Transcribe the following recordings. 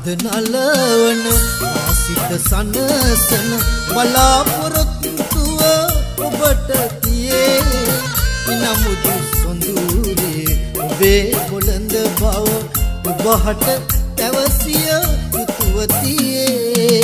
නලවන ආසිත සනසන බලාපොරොත්තුව ඔබට තියේ නමුදු සොඳුරේ ඔබේ බොළඳ බව ඔබහට පැවසිය යුතුව තියේ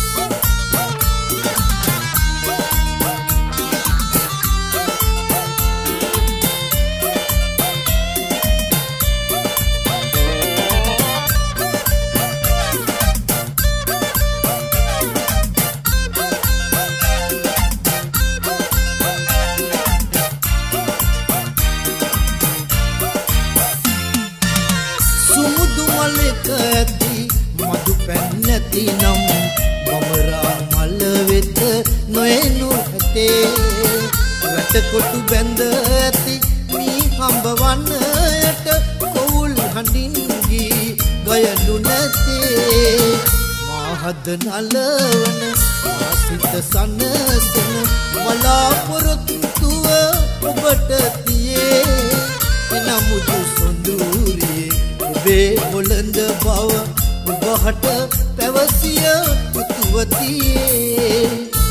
නම් බමරා මල වෙත නොයනු ඇතේ වැටකොටු බැඳ ඇති මී හඹවන්නට කොවුල් හඬින් ගී ගයනු නැතේ මාහද නලවන ආසිත සනසන බලාපොරොත්තුව ඔබට තියේ නමුදු සොඳුරේ ඔබේ බොළඳ බව ඔබහට පැවසිය යුතුව තියේ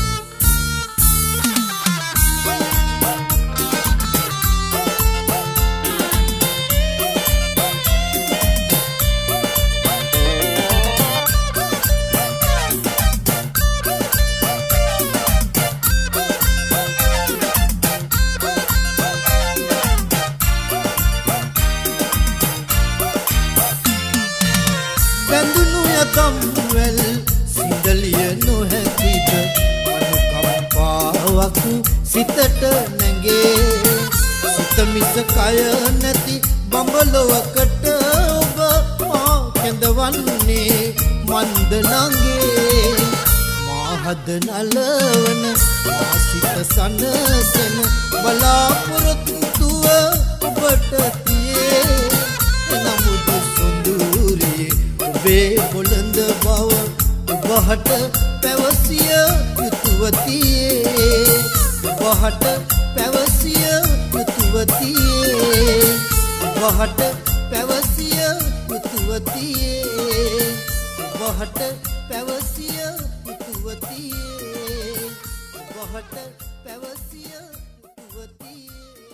කම්වැල් සිඳලිය නොහැකිද අනුකම්පාවක් සිතට නැගේ සිත මිස කය නැති බඹලොවකට ඔබ මා කැඳවන්නේ මන්ද නංගේ මාහද නලවන ආසිත සනසන බලාපොරොත්තුව ඔබට තියේ නමුදු සොඳුරේ ඔබේ බොළඳ බව ඔබහට පැවසිය යුතුව තියේ ඔබහට පැවසිය යුතුව තියේ ඔබහට පැවසිය යුතුව තියේ ඔබහට පැවසිය යුතුව තියේ ඔබහට පැවසිය යුතුව තියේ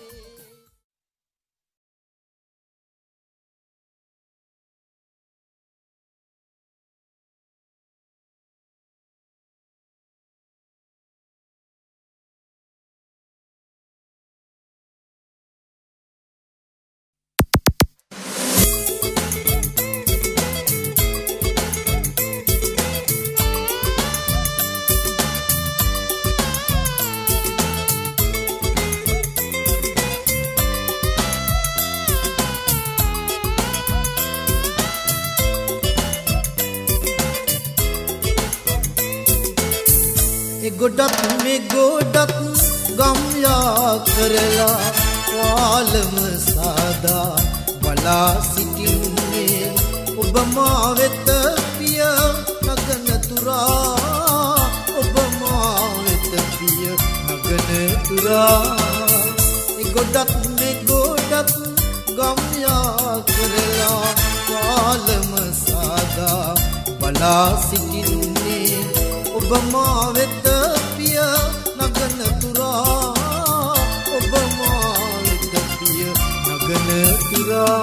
ගොඩක් මේ ගොඩක් ගම්යා කරලා වාලම සාදා බලා සිටින්නේ ඔබ මා වෙත පිය නගන තුරා ඔබ මා වෙත පිය නගන තුරා ගොඩක් මේ ගොඩක් ගම්යා කරලා වාලම සාදා බලා සිටින්නේ ඔබ මා වෙත පිය නගන තුරා ඔබ මා වෙත පිය නගන තුරා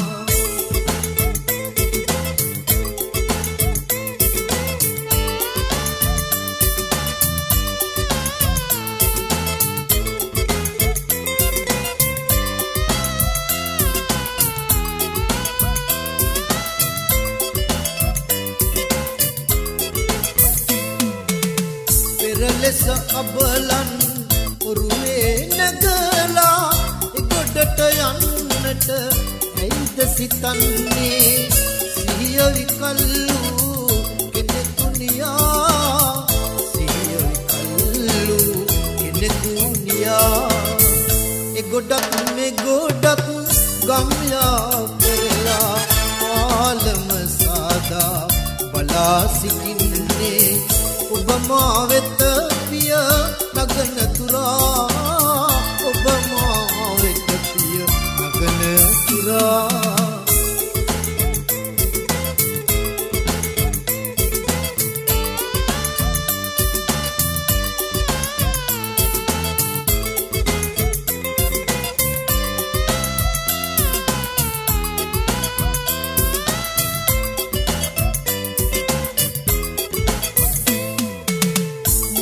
ලෙස අබලන් ඔරුවේ නැගලා ගොඩට යන්නට ඇයිද සිතන්නේ සිහිය විකල්ලු කෙනෙකුනියා සිහිය විකල්ලු කෙනෙකුනියා ගොඩක් මේ ගොඩක් ගම්යා කරලා ආලම සාදා බලා සිටින්නේ ඔබ මා වෙත පිය නගන තුරා ඔබ මා වෙත පිය නගන තුරා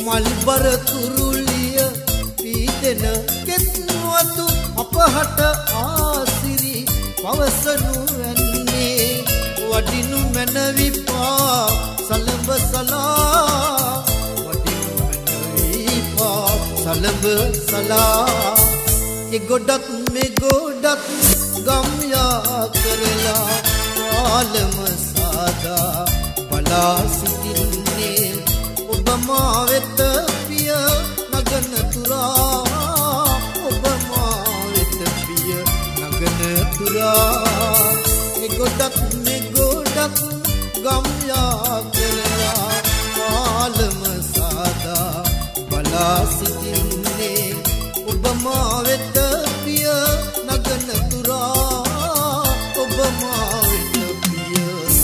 මල්බර තුරුලිය පීදෙන කෙත්වතු අපහට ආසිරි පවසනු ඇන්නේ වඩිනු මැනවිපා සලඹ සලා වඩිනු මැනවිපා සලඹ සලා ඒ ගොඩක් මේ ගොඩක් ගම්යා කරලා ආලම සාදා බලා සිටින්නේ ඔබ මා වෙත පිය නගන තුරා ඔබ මා වෙත පිය නගන තුරා ඒ ගොඩක් මේ ගොඩක් ගම්යා කරලා ආලම සාදා බලා සිටින්නේ ඔබ මා වෙත පිය නගන තුරා ඔබ මා වෙත පිය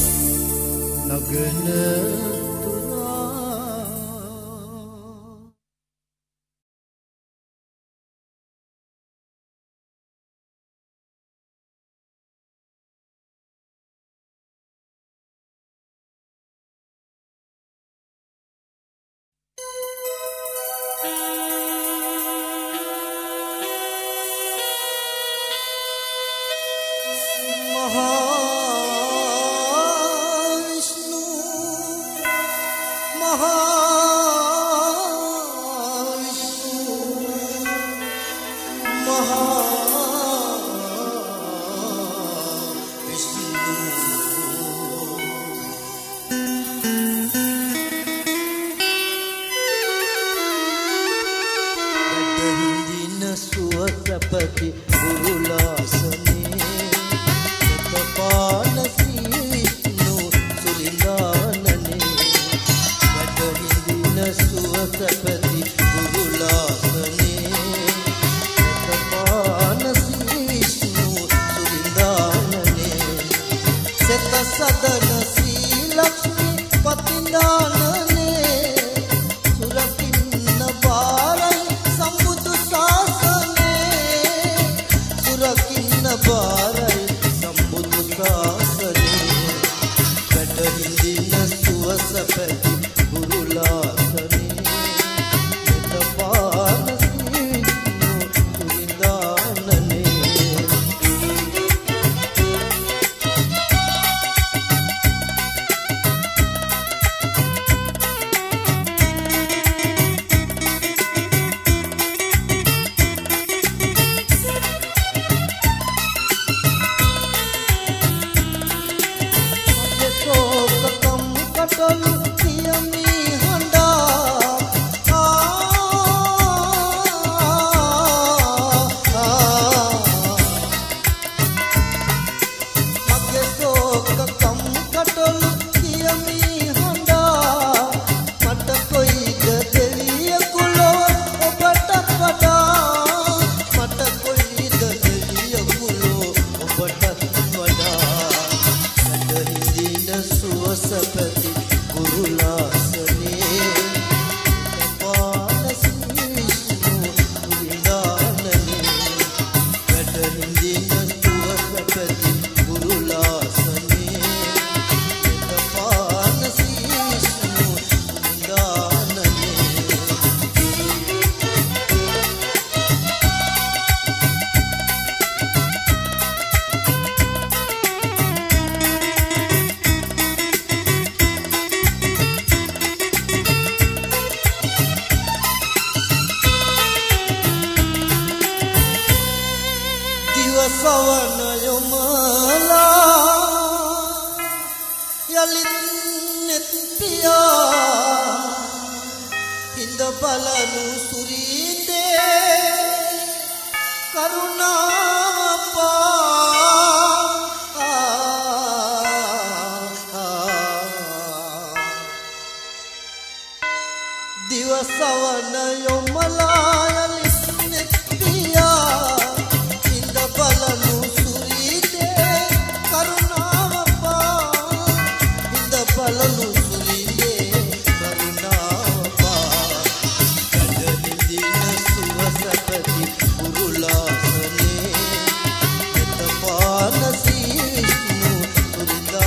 නගන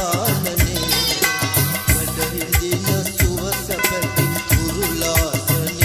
Sakura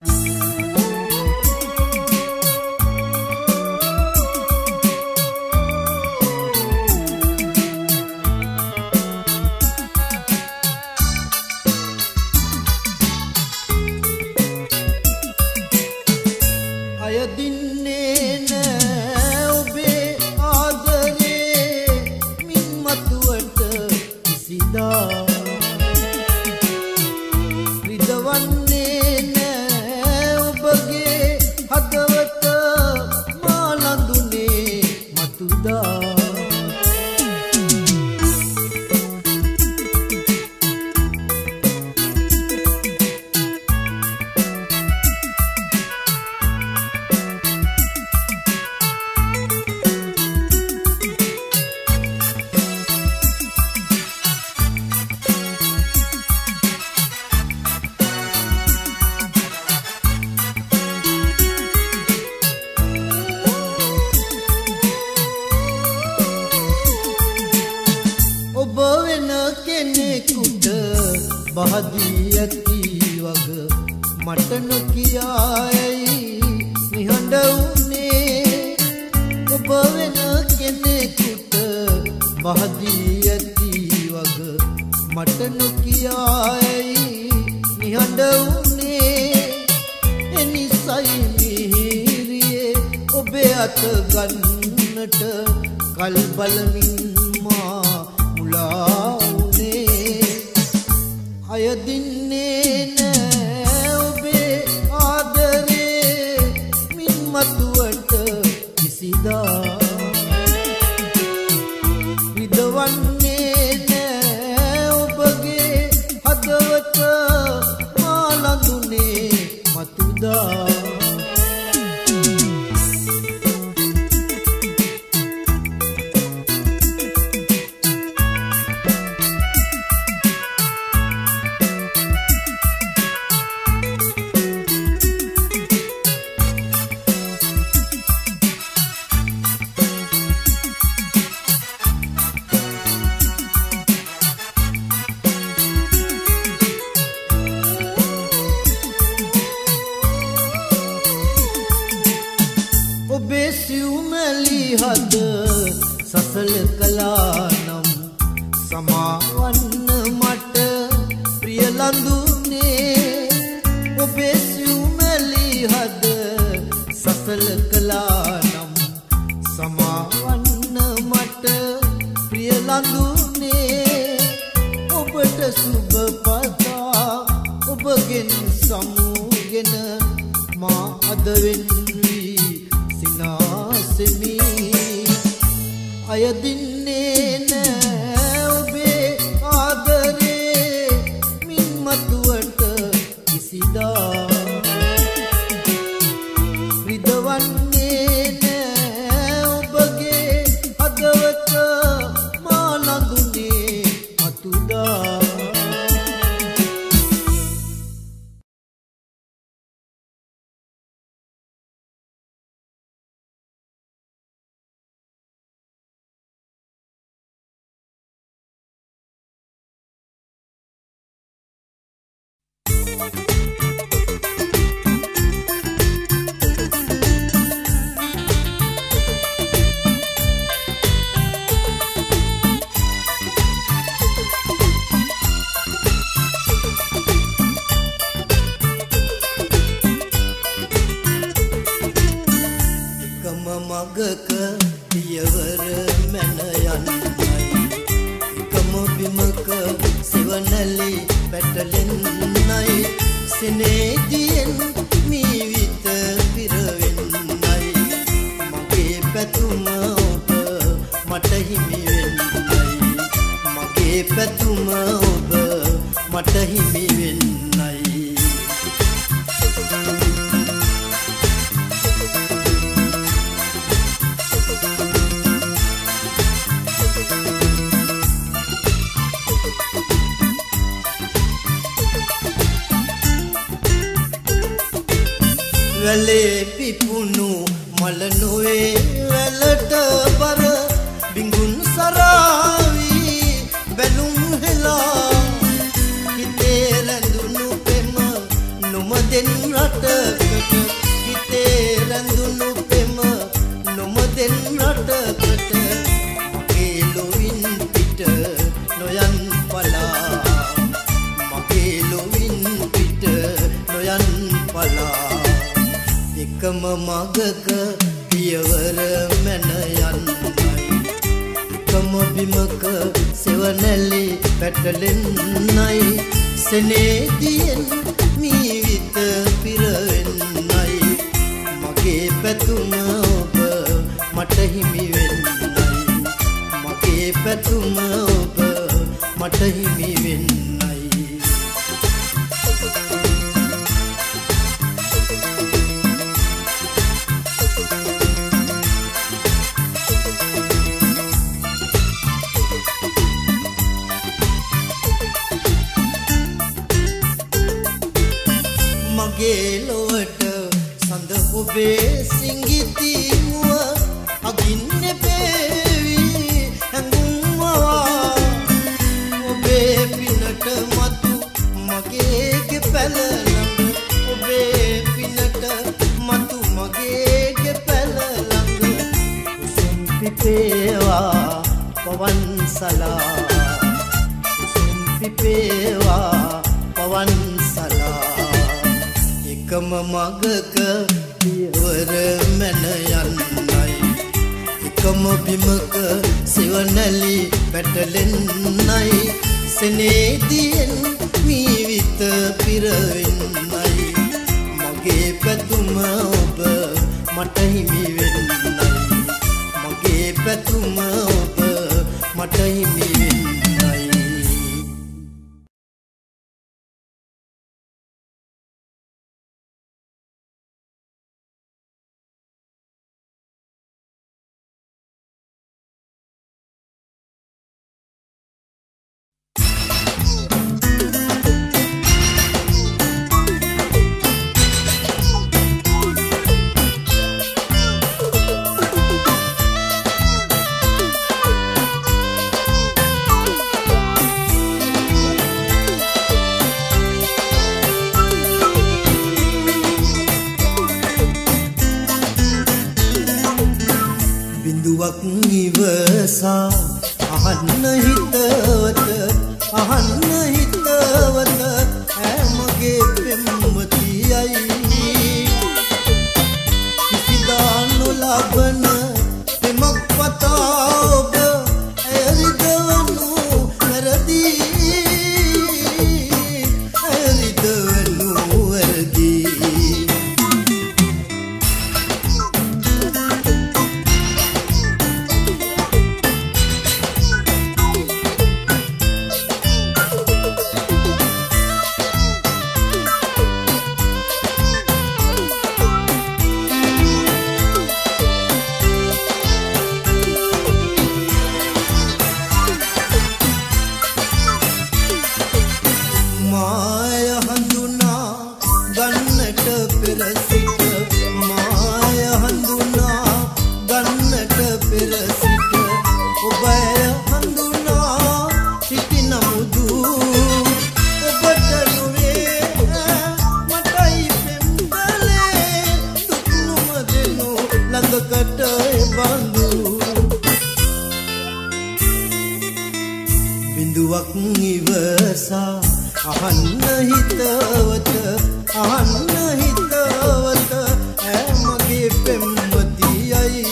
den rata මගක පියවර මැන යන්නයි එකම බිමක සෙවණැලි පැටලෙන්නයි සෙනෙදියෙන් මීවිත පිරවෙන්නයි මගේ පැතුම ඔබ මට හිමි වෙන්නයි මගේ පැතුම ඔබ මට හිමි වෙන්නයි මගේ ලොවට සඳ ඔබේ සිංගිති මුව අගින්න බේවි හැඟුම්මවා ඔබේ පිනට මතු මගේගේ පැල ළඟ ඔබේ පිනට මතු මගේගේ පැල ළඟ කුසුම් පිපේවා පවන් සලා කුසුම් පිපේවා පවන් සලා එකම මගක පියවර මැන යන්නයි එකම බිමක සෙවණැලි පැටලෙන්නයි සෙනෙදියෙන් මීවිත පිරවෙන්නයි මගේ පැතුම ඔබ මට හිමි වෙන්නයි මගේ පැතුම ඔබ මට හිමි වෙන්නයි ඉවසා අහන්න හිතවත අහන්න හිතවත ඇමගේ පෙම්වතියයි කිසිදා නොලබන පෙමක් පතා ඔබ ඇරිදවනු වැරදී ඇරිදවනු වැරදී බිඳුවක් ඉවසා අහන්න හිතවත අහන්න හිතවත ඇමගේ පෙම්වතියයි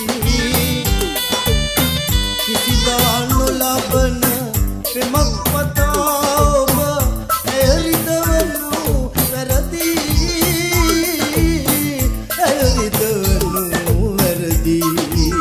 කිසිදා නොලබන පෙමක් පතා ඔබ ඇරිදවනු වැරදී ඇරිදවනු වැරදී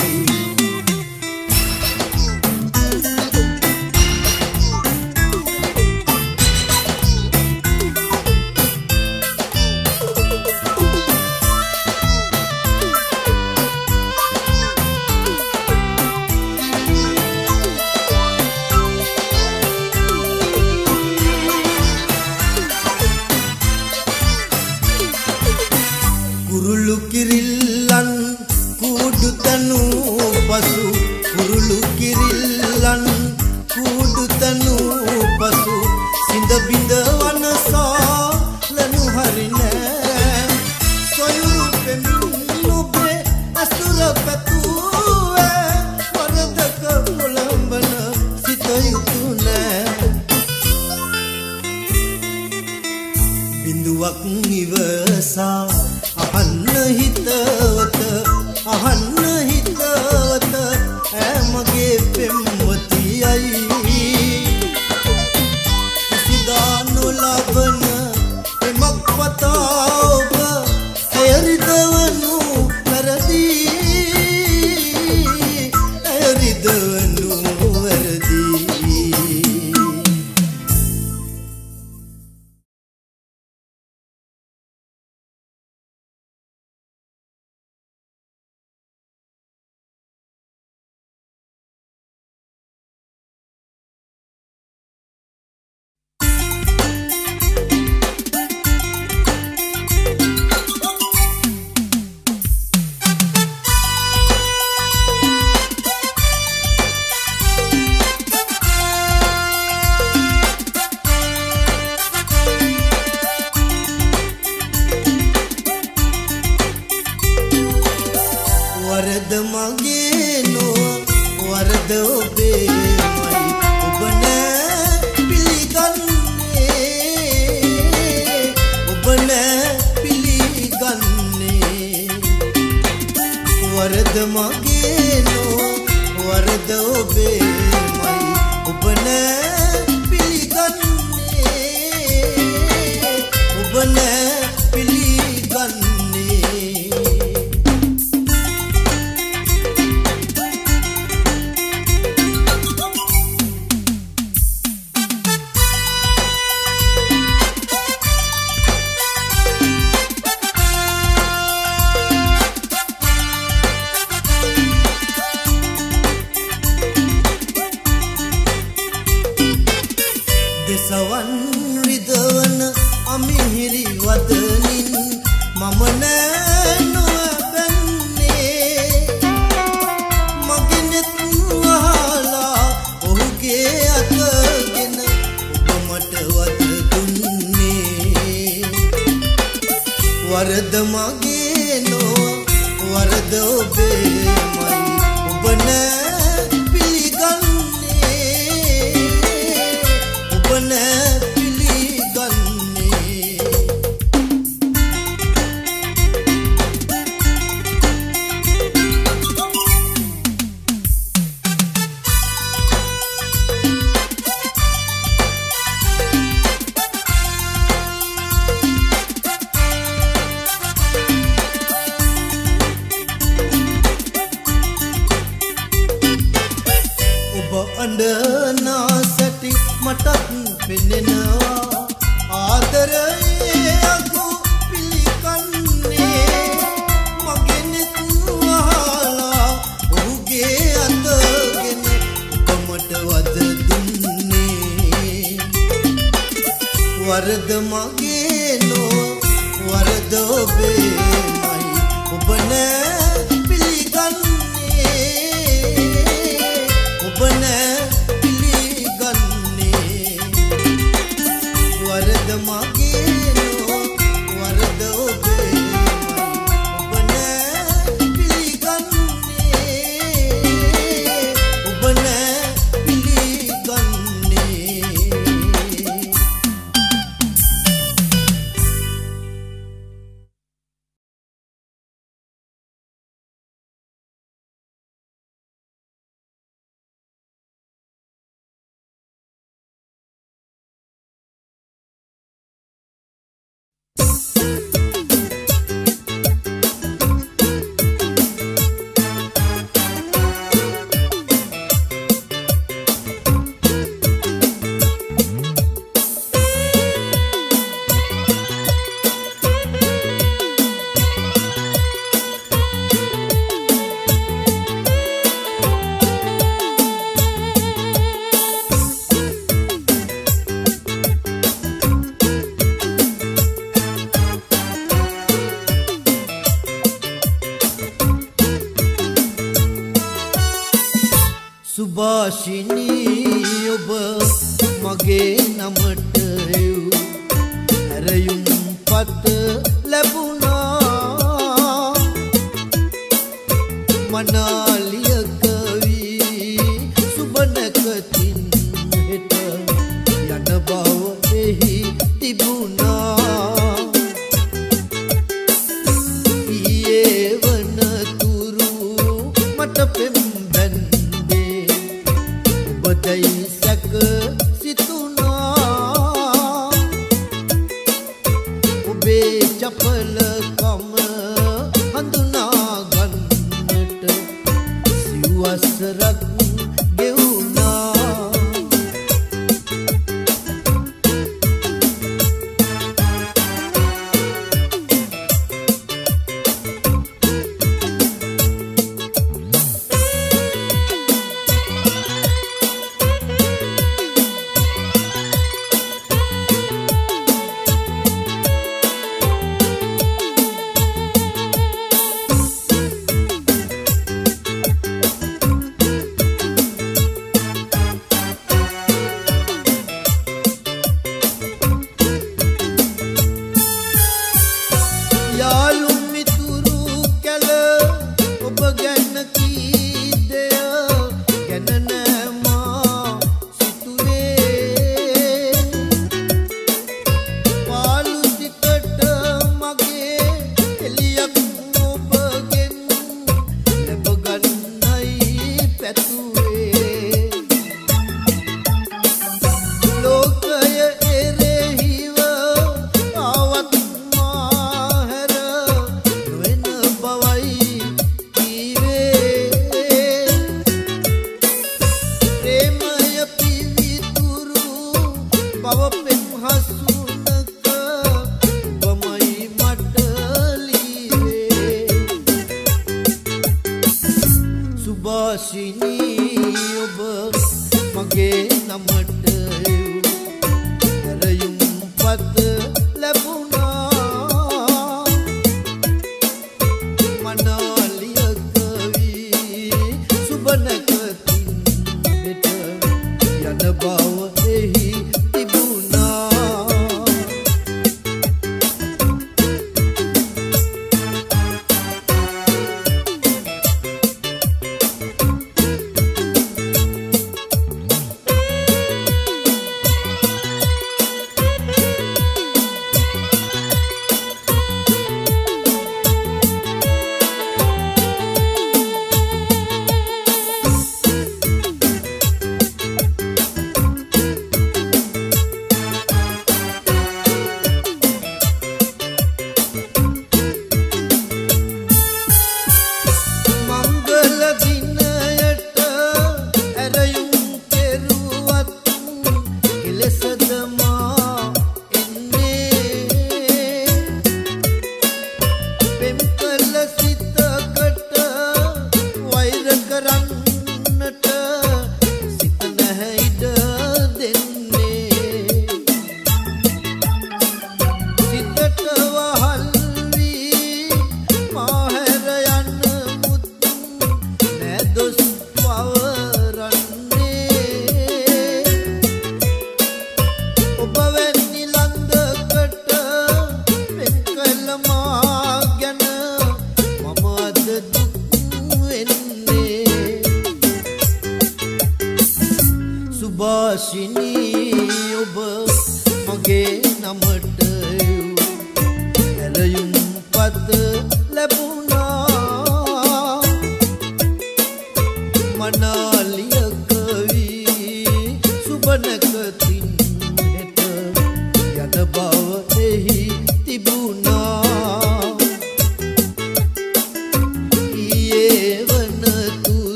කුරුළු කිරිල්ලන් කුඩු තනු පසු කුරුළු කිරිල්ලන් කුඩු තනු පසු සිඳ බිඳ වනසා ලනු හරිනෑ සොයුරු පෙමින් ඔබේ අසුර පැතුවේ වරදක පොළඹන සිත යුතු නෑ බිඳුවක් ඉවසා අහන්න හිතවත පෙම්වතියයි කිසිදා නොලබන එමක් පතා ඔබ ඇයරිදවනු වැරදී ඇයරිදවනු වැරදී වරද මගේ නොව වරද ඔබේමයි ඔබ නෑ පිළිගන්නේ ඔබ නෑ පිළිගන්නේ වරද මගේ නොව වරද ඔබේමයි ඔබ නෑ පිළිගන්නේ ඔබ නෑ පිළිගන්නේ දෙසවන් රිදවන අමිහිරි වදනින් මම නෑ නොබැන්නේ මගේ නෙත් වහලා ඔහුගේ අතගෙන ඔබ මට වද දුන්නේ වරද මගේ නොව වරද ඔබේමයි ඔබ නෑ පිළිගන්නේ ඔබ නෑ පිළිගන්නේ ඔබ අඬනා සැටි මටත් පෙනෙනවා ආදරයේ අගු පිළිකන්නේ මගේ නෙත් වහලා ඔහුගේ අතගෙන ඔබ මට වද දුන්නේ වරද මගේ නොව වරද ඔබේමයි ඔබ නෑ පිළිගන්නේ ඔබ නෑ පිළිගන්නේ වරද මගේ නොව වරද ඔබේමයි ඔබ නෑ පිළිගන්නේ ඔබ නෑ පිළිගන්නේ සුභාෂිනී ඔබ මගේ නමට එව් හැරයුම් පත ලැබුණා මනාලිය කවි සුබනකතින් හෙට යන බව එහි තිබුණා ඊයේ වන තුරු මට පෙම් බැන්දේ ඔබදයි සැක සිතුනා ඔබේ චපලකම හඳුනා ගන්නට සිව්වසරක් ගෙවුනා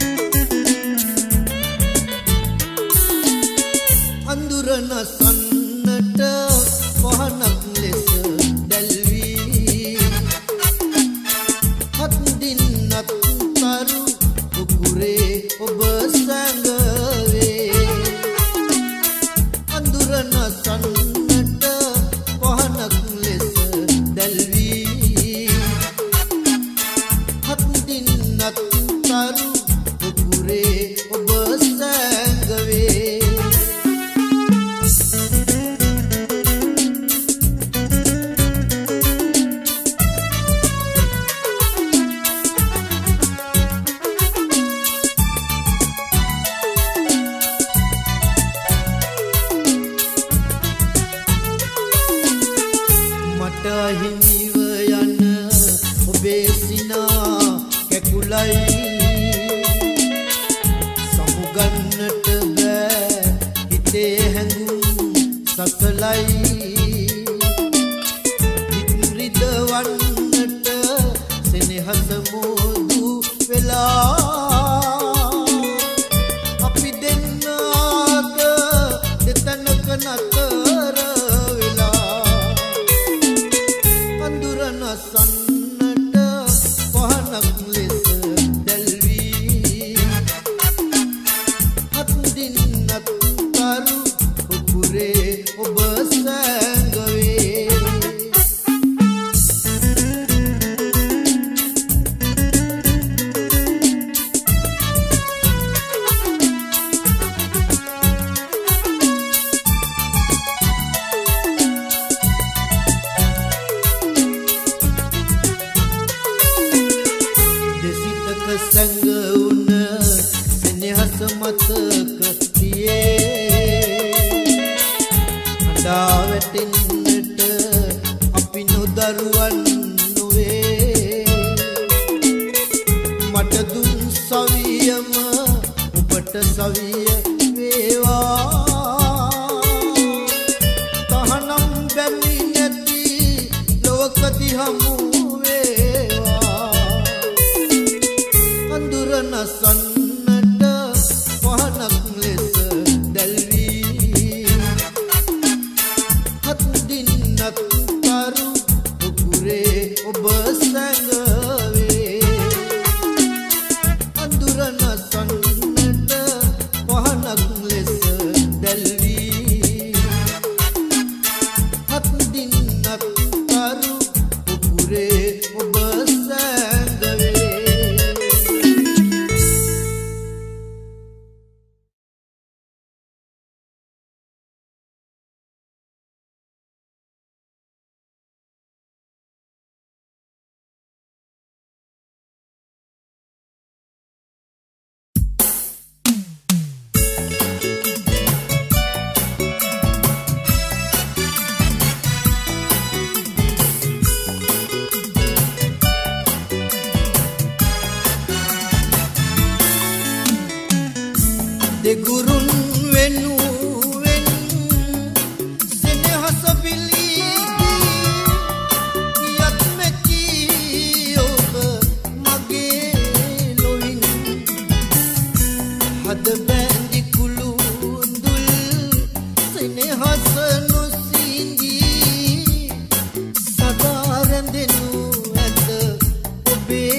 Arana sun පහනක් ලෙස දැල්වී හත් දිනත් තරු උකුරේ ඔබ සැඟවේ අඳුර නසන්නට පහනක් ලෙස දැල්වී හත් දිනත් තරු උකුරේ ඔබ සැඟවේ හිමිව යන ඔබේ සිනා කැකුලයි සමුගන්නට බෑ හිතේ හැඟුම් සසලයි හිත රිදවන්නට සෙනෙහස මෝදු වෙලා අපි දෙන්නාද දෙතනක නතර සන්නට පහනක් ලෙස දැල්වී හත් දිනත් තරු උකුරේ ඔබ සැඟවේ සැඟවුන සෙනෙහස මතක තියේ අඬා වැටෙන්නට අපි නොදරුවන් නොවේ මට දුන් සවියම ඔබට සවිය වේවා තහනම් බැරි නැති ලෝකති හමු නසන්නට පහනක් ලෙස දැල්වී හත් දිනත් තරු උකුරේ ඔබ සැඟවේ අඳුර නසන්නට පහනක් ලෙස දැල්වී හත් දිනත් තරු උකුරේ ඔබ සැඟවේ දෙගුරුන් වෙනුවෙන් සෙනෙහස පිලීදී යත් මෙකි ඔබ මගේ ලොවින් හද බැඳි කුළුඳුල් සෙනෙහස නොසිඳී සදා රැඳෙනු ඇත ඔබේ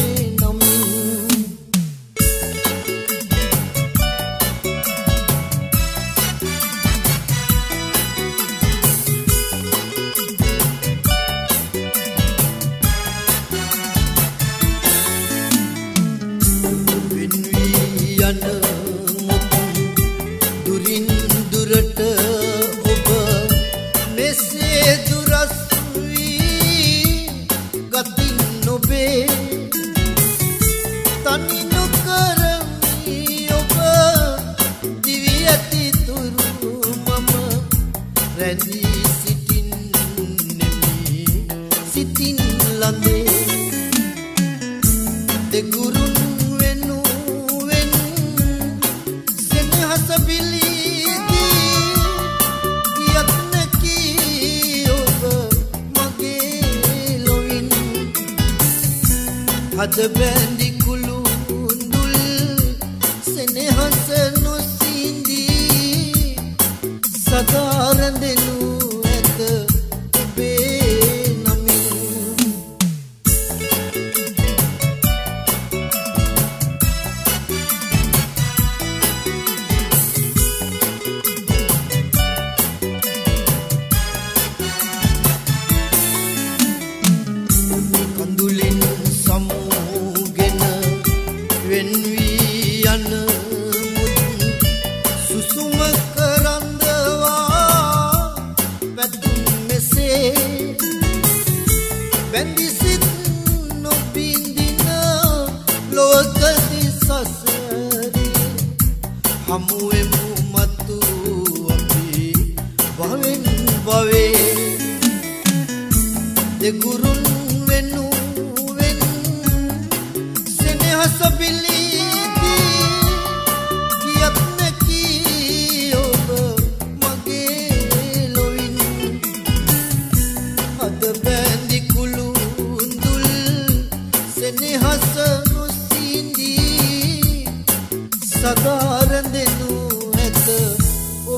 යන දුරින් දුරට ඔබ මෙසේ දුරස් වී ගතින් නොබේ තනි නොකරමි ඔබ දිවි ඇති තුරු මම රැඳී සිටින්නෙමි සිටින් ළඟේ දෙගුරුන් හද බැඳි කුළුඳුල් සෙනෙහස නොසිඳී සදා රැඳෙනු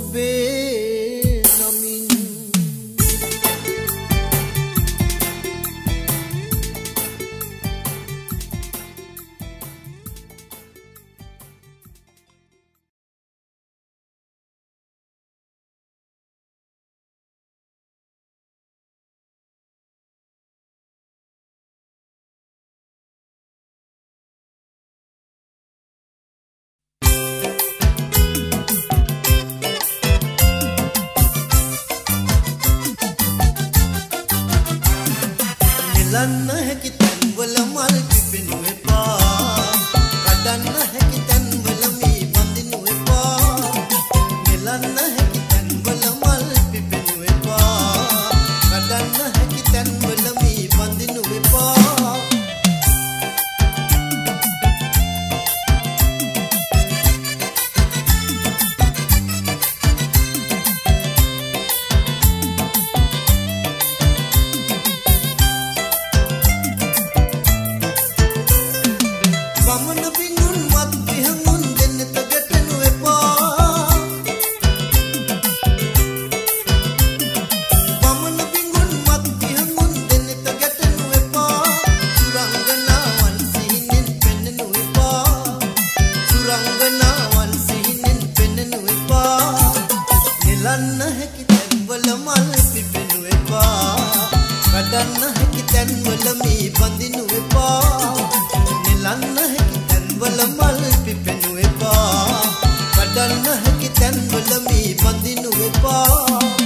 ඔබේ නමින් ලන්න හැකි තැන්වල මල් පිපෙනු එපා කඩන්න හැකි තැන්වල මේ බඳිනු එපා නෙලන්න හැකි තැන්වල මල් පිපෙනු එපා කඩන්න හැකි තැන්වල මේ බඳිනු එපා ලන්න හැකි තැන්වල මල් පිපෙනු එපා කඩන්න හැකි තැන්වල මේ බඳිනු එපා නෙලන්න හැකි තැන්වල මල් පිපෙනු එපා කඩන්න හැකි තැන්වල මේ බඳිනු එපා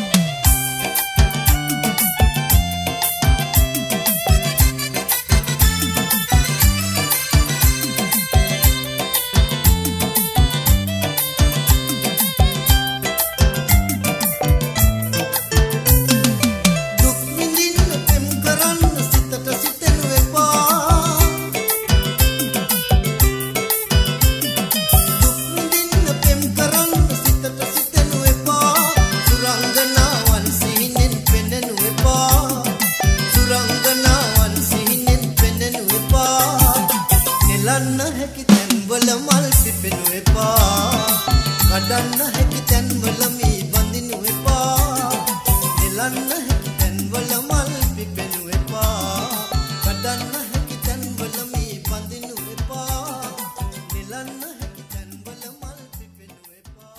ලන්න හැකි තැන්වල මල් පිපෙනු එපා කඩන්න හැකි තැන්වල මේ බඳිනු එපා නෙලන්න හැකි තැන්වල මල් පිපෙනු එපා කඩන්න හැකි තැන්වල මේ බඳිනු එපා නෙලන්න හැකි තැන්වල මල් පිපෙනු එපා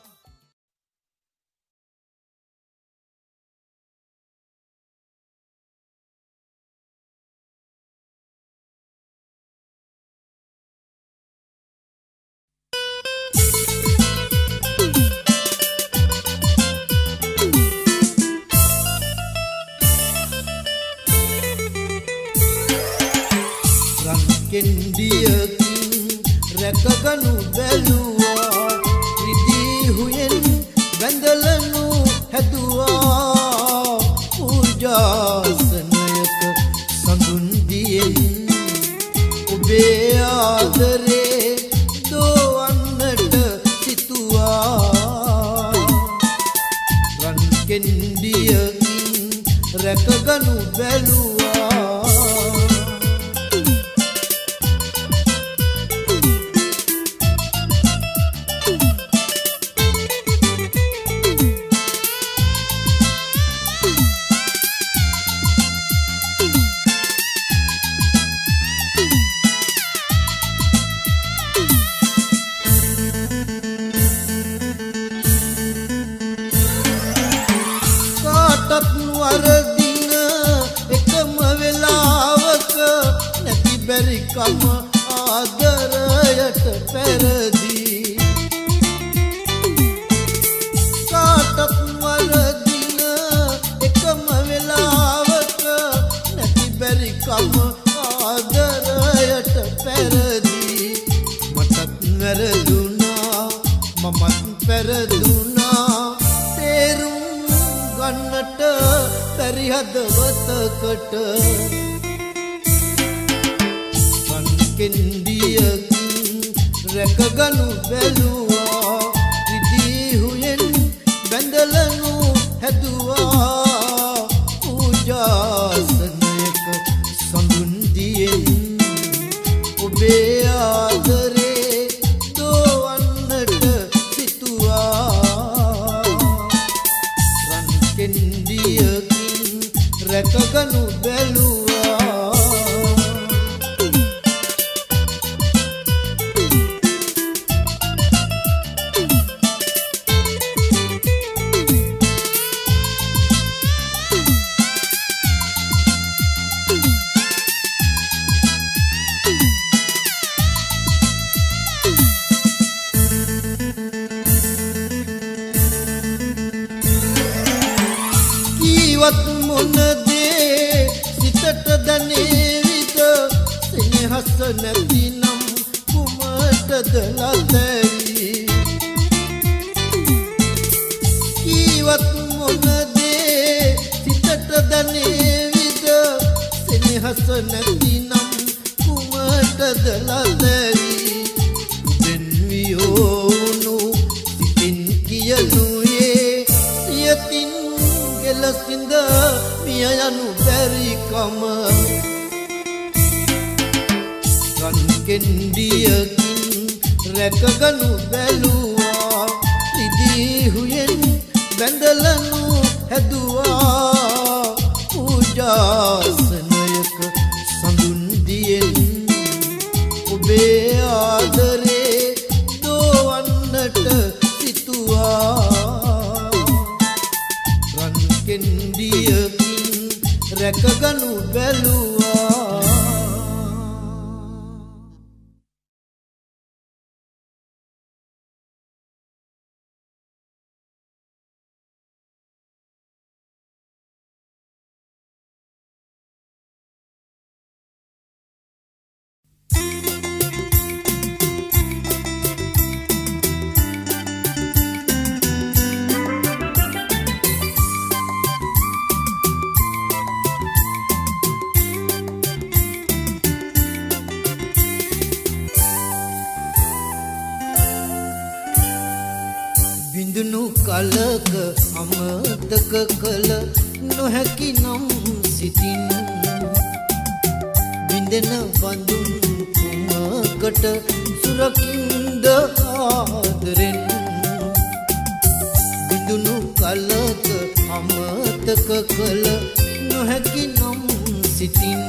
කෙන්ඩියකින් රැකගනු බැලුවා රිදී හුයෙන් වැඳලනු හැදුවා පූජාසනයක සඳුන් දියෙන් ඔබේ ආදරේ දෝවන්නට සිතුවා රන් කෙන්ඩියකින් රැකගනු බැලුවා වරදින එකම වෙලාවක නැති බැරිකම ආදරයට පෙරදී කාටත් වරදින එකම වෙලාවක නැති බැරිකම ආදරයට පෙරදී මටත් වැරදුනා මමත් පෙරදුනා තේරුම් ගන්නට බැරි හදවතකට මන් කෙන්ඩියකින් රැකගනු බැලුවා රිදී හුයෙන් බැඳලනු හැදුවා පූජාසනයක සඳුන් දියෙන් ඔබේ ආදරේ දෝවන්නට සිතුවා කීවත් මොන දේ සිතට දැනේවිද සෙනෙහස නැතිනම් කුමටද ලැබෙයි කීවත් මොන දේ සිතට දැනේවිද සෙනෙහස නැතිනම් කුමටද ලැබෙයි දෙන් වියෝනු සිතින් කියනුයේ සියතින් ලසින්ද මිය යනු බැරි කම රන් කෙන්ඩියකින් රැකගනු බැලුවා ඉදී හුයෙන් බැඳලනු හැදුවා පූජාසනයක සඳුන් දියෙන් ඔබේ ආදරේ දෝවන්නට සිතුවා කෙන්ඩියකින් රැකගනු බැලුවා බිඳුණු කලක අමතක කළ නොහැකි නම් සිතින් බිඳෙන බඳුන් කුමකට සුරකින්ද ආදරෙන් බිඳුණු කලක අමතක කළ නොහැකි නම් සිතින්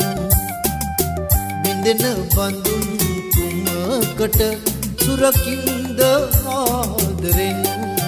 බිඳෙන බඳුන් කුමකට සුරකින්ද ආදරෙන්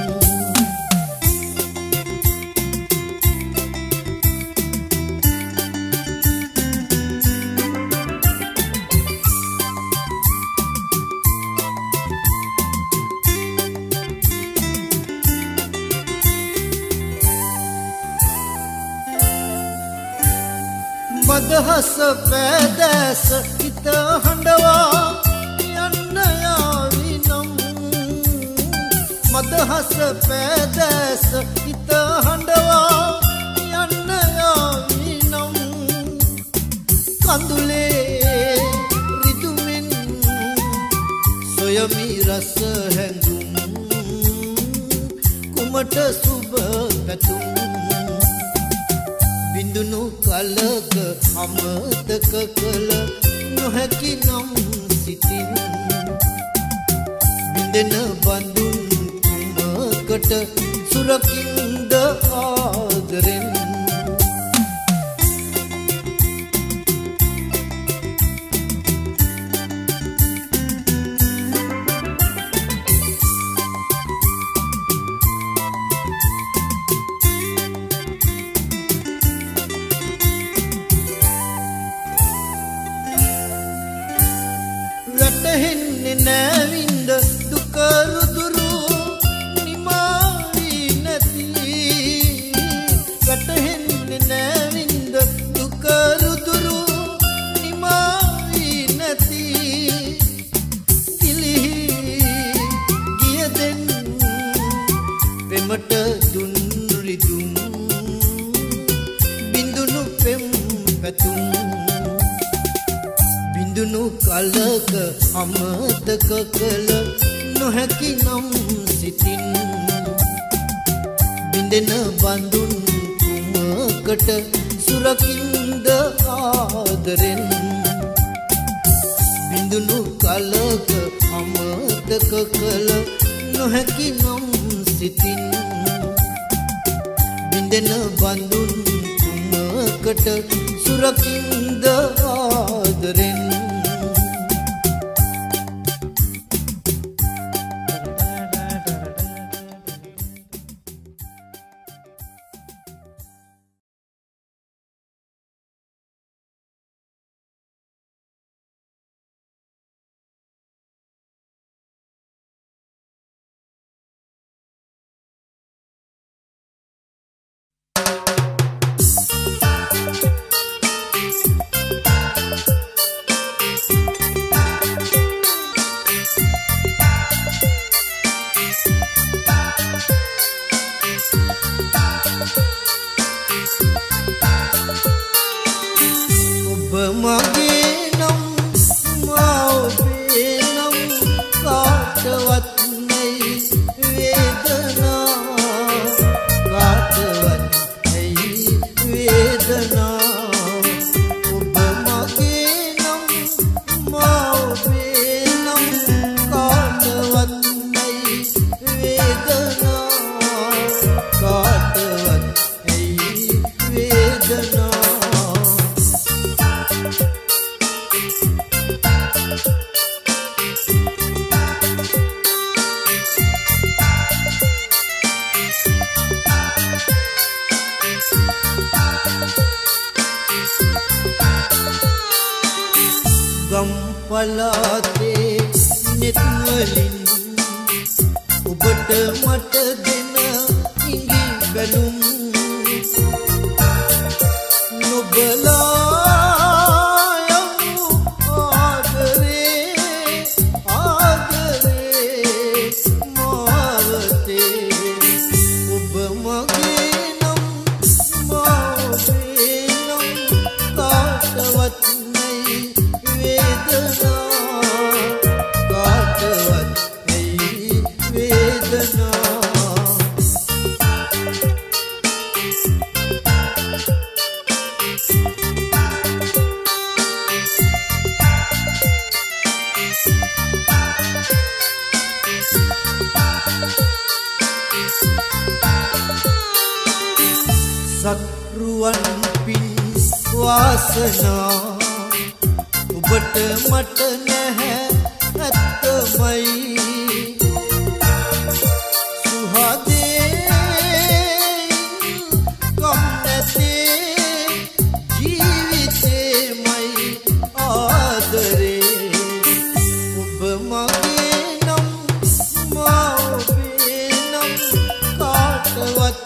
මදහස පැදැස හිත හඬවා යන්න යාවිනම් මදහස පැදැස හිත හඬවා යන්න යාවිනම් කඳුලේ රිදුමින් සොයමි රස හැඟුම් කුමට සුබ පැතුම් බිඳුණු කලක අමතක කළ නොහැකි නම් සිතින් බිඳෙන බඳුන් කුමකට සුරකින්ද ආදරෙන් වැටහෙන්නේ නැවින්ද දුක රුදුරු නිමාවි නැති වැටහෙන්නේ නැවින්ද දුක රුදුරු නිමාවි නැති දිලිහි ගියදෙන් පෙමට දුන් රිදුම් බිඳුණු පෙම් පැතුම් බිඳුණු කලක අමතක කළ නොහැකි නම් සිතින් බිඳෙන බඳුන් කුමකට සුරකින්ද ආදරෙන් බිඳුණු කලක අමතක කළ නොහැකි නම් සිතින් බිඳෙන බඳුන් කුමකට සුරකින්ද ආදරෙන් පලාතේ නෙත් වලින් ඔබට මට දෙන ඉඟි බැලුම් නොබලා සක්රුවන් පින් වාසනා ඔබට මට නැහැ ඇත්තමයි සුහදේ කම් නැතේ ජීවිතේමයි ආදරේ ඔබ මගේ නම් මා ඔබේ නම් කාටවත්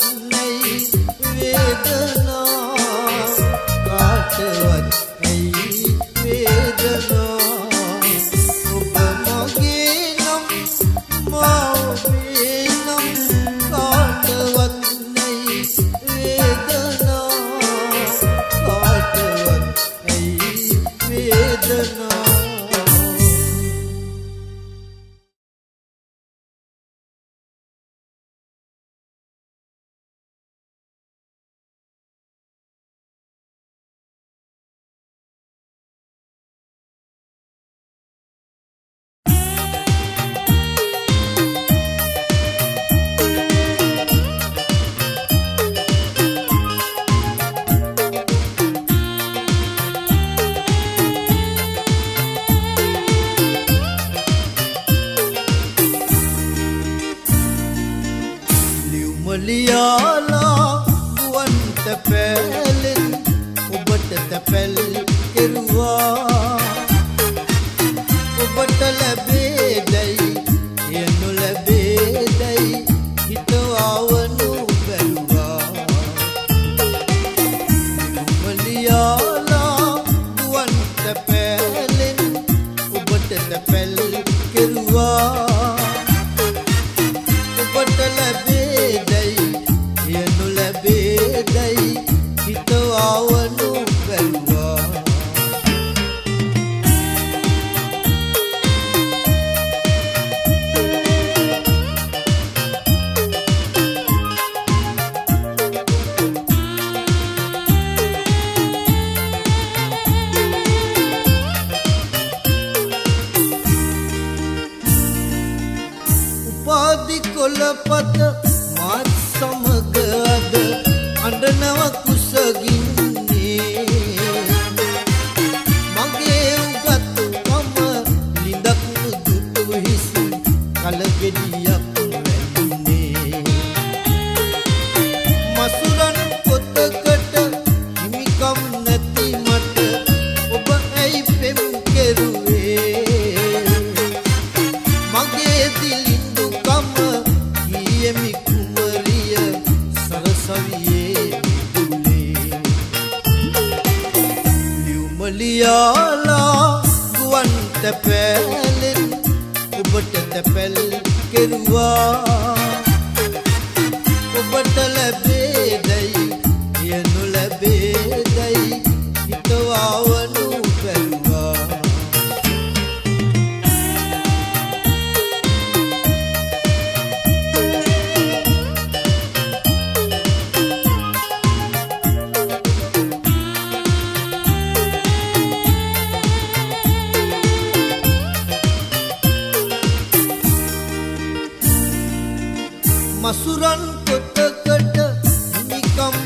මසුරන් කොටකට නිකම්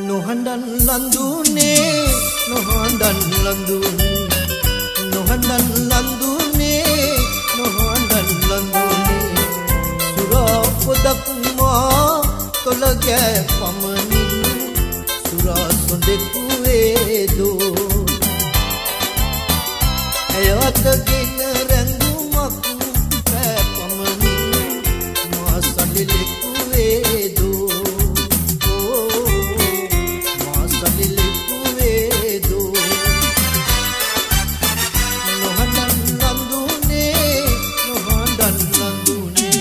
නොහඬන් ලඳුනේ නොහඬන් ලඳුනේ නොහඬන් ලඳුනේ නොහඬන් ලඳුනේ සුරාපොදක් මා තොලගෑ පමණින් සුරා සොඳෙකු වේදෝ ඇයවතගෙන රැඳුමක් පෑ පමණින් මා සලිලෙකු වේදෝ මා සලිලෙකු වේදෝ නොහඬන් ලඳුනේ නොහඬන් ලඳුනේ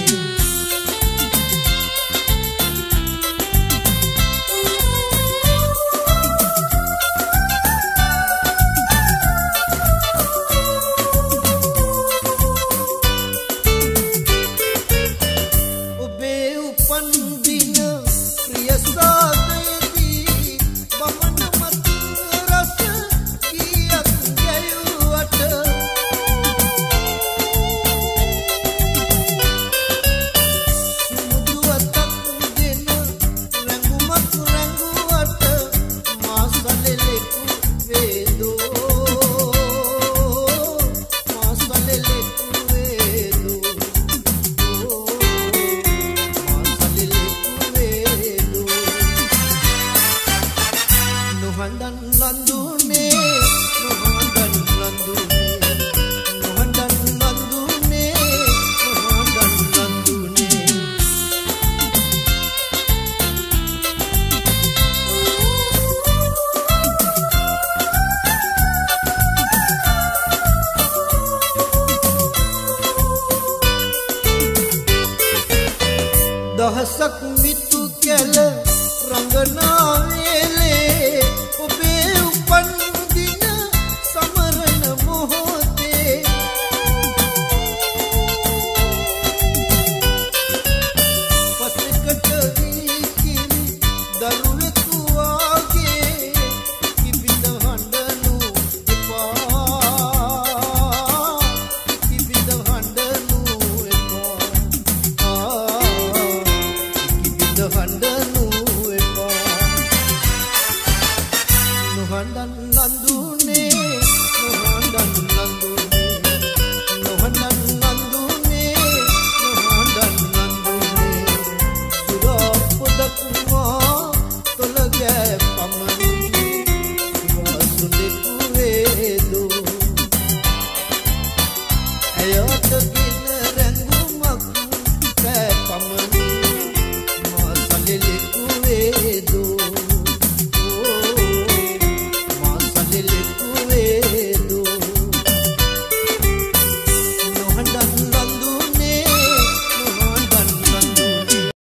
දහසක්